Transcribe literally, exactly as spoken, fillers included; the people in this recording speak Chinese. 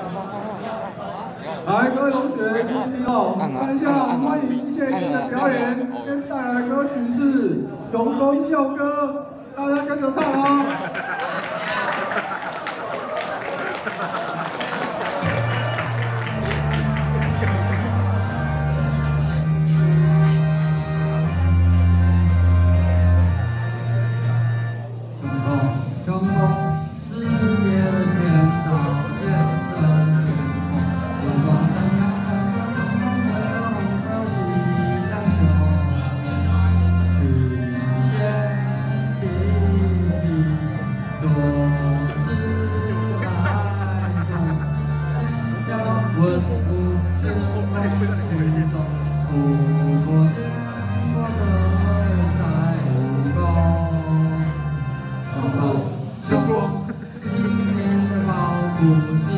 来，各位同学注意哦，看一下，欢迎机械军的表演，今天带来的歌曲是《龙宫秀歌》，大家跟着唱哦。文武生风心中，不过见过这在武功，雄风雄风，今年的保护是。